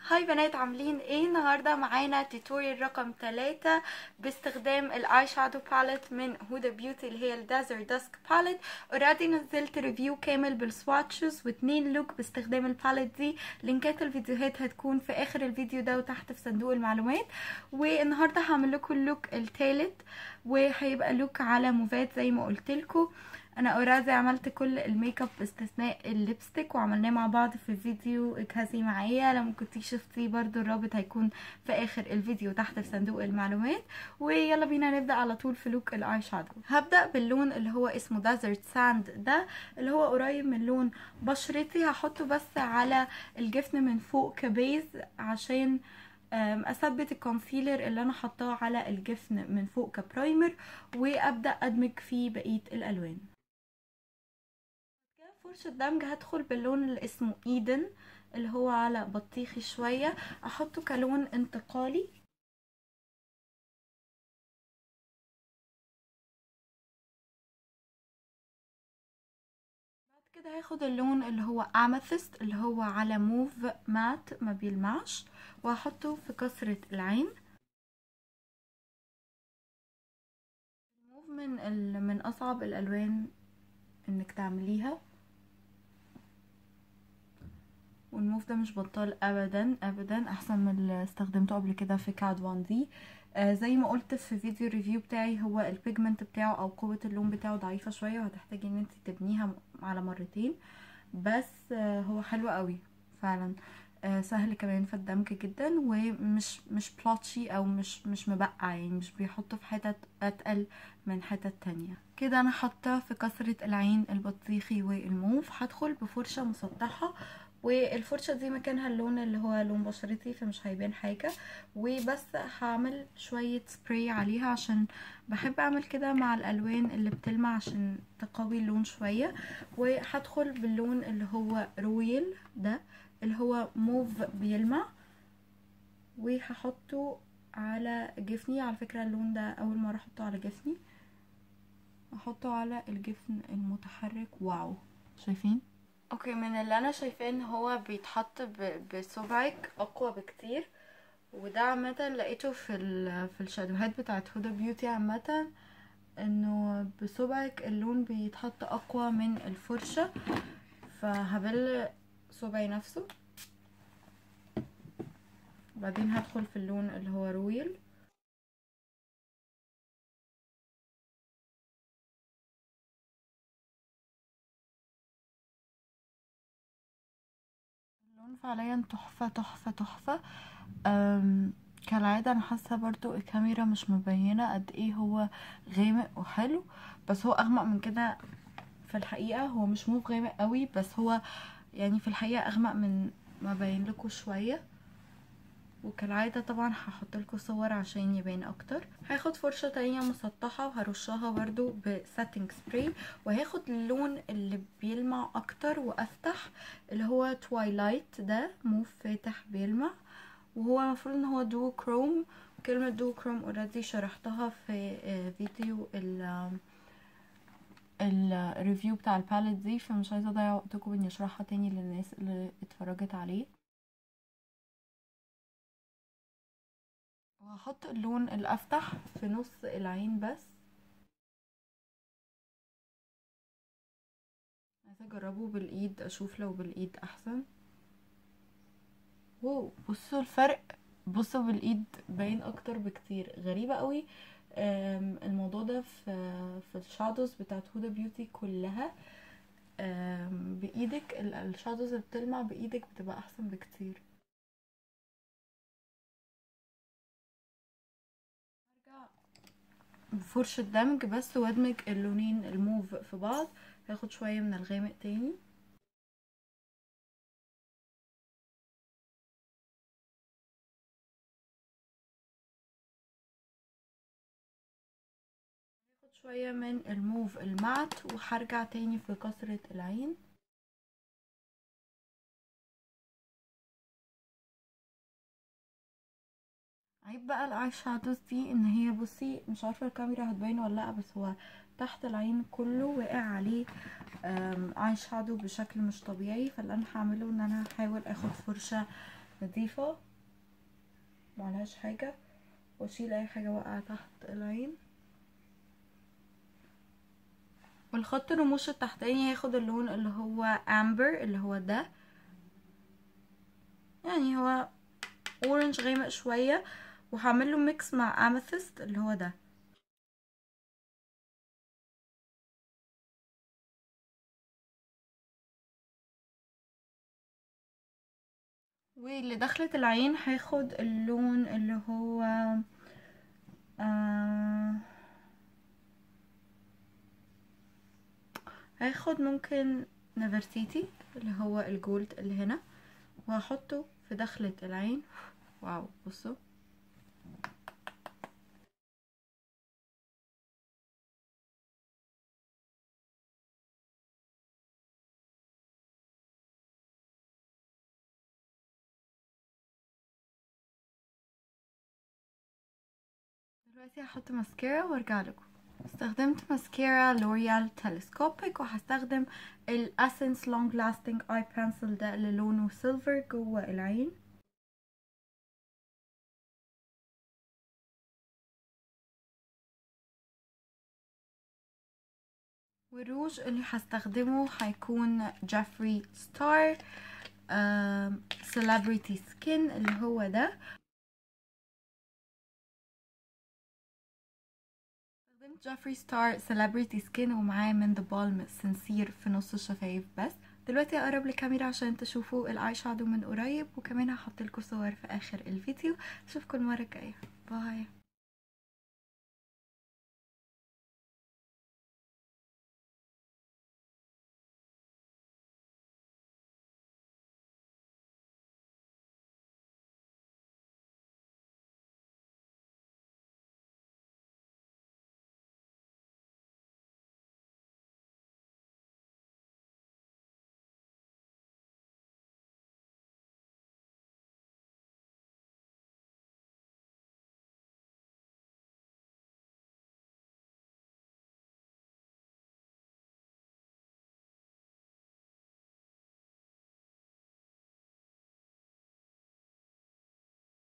هاي بنات، عاملين ايه؟ النهارده معانا توتوريال رقم 3 باستخدام الاي شادو باليت من هودا بيوتي اللي هي الدازر داسك باليت. اوريدي نزلت ريفيو كامل بالسواتشز و2 لوك باستخدام الباليت دي. لينكات الفيديوهات هتكون في اخر الفيديو ده وتحت في صندوق المعلومات. والنهارده هعمل لكم اللوك الثالث وهيبقى لوك على موفات زي ما قلت لكم. انا اوريدي عملت كل الميك اب باستثناء الليبستيك وعملناه مع بعض في فيديو اجهزي معايا. لو مكنتيش شفتيه برضو الرابط هيكون في اخر الفيديو تحت في صندوق المعلومات. ويلا بينا نبدا على طول في لوك الاي شادو. هبدا باللون اللي هو اسمه ديزرت ساند، ده اللي هو قريب من لون بشرتي. هحطه بس على الجفن من فوق كبيز عشان اثبت الكونسيلر اللي انا حطاه على الجفن من فوق كبرايمر، وابدا ادمج فيه بقيه الالوان. فرشة دمج هدخل باللون اللي اسمه ايدن اللي هو على بطيخي شوية، احطه كلون انتقالي. بعد كده هاخد اللون اللي هو اماثيست اللي هو على موف مات ما بيلمعش، وهحطه في كسرة العين. الموف من اصعب الالوان انك تعمليها، والموف ده مش بطال ابدا ابدا، احسن من اللي استخدمته قبل كده في كاد وان دي. زي ما قلت في فيديو الريفيو بتاعي، هو البيجمنت بتاعه او قوة اللون بتاعه ضعيفة شوية وهتحتاجي ان انت تبنيها على مرتين بس. هو حلو قوي فعلا. سهل كمان في الدمج جدا، ومش مش بلاتشي او مش مبقع، يعني مش بيحطه في حتت اتقل من حتت تانية. كده انا حاطه في كسرة العين البطيخي والموف. هدخل بفرشة مسطحة، والفرشة دي مكانها اللون اللي هو لون بشرتي فمش هيبان حاجة، وبس هعمل شوية سبراي عليها عشان بحب اعمل كده مع الالوان اللي بتلمع عشان تقوي اللون شوية. وهدخل باللون اللي هو رويل ده اللي هو موف بيلمع، وهحطه على جفني. على فكرة اللون ده اول مرة احطه على جفني، احطه على الجفن المتحرك. واو، شايفين؟ اوكي، من اللي انا شايفاه ان هو بيتحط بصبعك اقوى بكتير، وده عامه لقيته في الشادوهات بتاعت هدى بيوتي عامه، انه بصبعك اللون بيتحط اقوى من الفرشه. فهبل صبعي نفسه، وبعدين هدخل في اللون اللي هو رويل. اللون فعليا تحفه تحفه تحفه. كالعادة انا حاسة برضو الكاميرا مش مبينة قد ايه هو غامق وحلو، بس هو اغمق من كده في الحقيقة. هو مش موف غامق قوي، بس هو يعني في الحقيقة اغمق من ما بين لكم شوية. وكالعادة طبعا هحط لكم صور عشان يبان اكتر. هاخد فرشة تانية مسطحة وهرشها برضو بساتنج سبراي، وهاخد اللون اللي بيلمع اكتر وافتح اللي هو توايلايت، ده موف فاتح بيلمع، وهو المفروض ان هو دو كروم. كلمة دو كروم اوريدي شرحتها في فيديو الريفيو بتاع الباليت دي، فمش عايزة اضيع وقتكم اني اشرحها تاني للناس اللي اتفرجت عليه. وهحط اللون الافتح في نص العين بس. عايزة اجربه بالايد اشوف لو بالايد احسن. واو، بصوا الفرق، بصوا بالايد باين اكتر بكتير. غريبة قوي. الموضوع ده في الشادوز بتاعت هودا بيوتي كلها. بايدك الشادوز اللي بتلمع بايدك بتبقى احسن بكتير. هرجع بفرشة دمج بس وادمج اللونين الموف في بعض. هاخد شوية من الغامق تاني. هاخد شوية من الموف المعت وهرجع تاني في كسرة العين. عيب بقى الاي شادوز دي ان هي، بصي مش عارفة الكاميرا هتبين ولا لا، بس هو تحت العين كله واقع عليه اي شادو بشكل مش طبيعي. فاللي انا هعمله ان انا هحاول اخد فرشة نظيفة معلهاش حاجة، واشيل اي حاجة واقعة تحت العين. والخط الرموش التحتاني هياخد اللون اللي هو امبر اللي هو ده، يعني هو اورنج غامق شوية، وهعمله ميكس مع اميثست اللي هو ده. واللي دخلت العين هاخد اللون اللي هو آه هاخد ممكن نفرتيتي اللي هو الجولد اللي هنا، وهحطه في دخلة العين. واو بصوا. دلوقتي هحط ماسكارا وارجع لكم. استخدمت ماسكارا لوريال تلسكوبيك، وهستخدم الاسنس لونج لاستنج اي بانسل ده اللي لونه سيلفر جوه العين. والروج اللي هستخدمه هيكون جيفري ستار سيلبرتي سكين اللي هو ده. استخدمت جيفري ستار سيلبرتي سكين ومعاه من ذا بالم سنسير في نص الشفايف بس. دلوقتي اقرب للكاميرا عشان تشوفوا الاي شادو من قريب، وكمان هحط لكم صور في اخر الفيديو. اشوفكم المره الجايه، باي.